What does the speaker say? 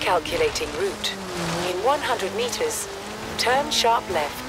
Calculating route. In 100 meters, turn sharp left.